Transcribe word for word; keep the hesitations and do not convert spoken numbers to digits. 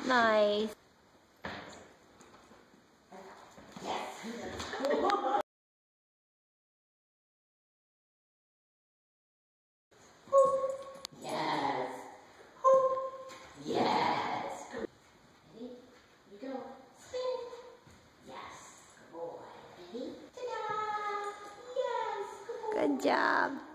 Nice. Yes. Yes. Ready? You go. Spin. Yes. Good boy. Ready? Ta-da! Yes. Good job.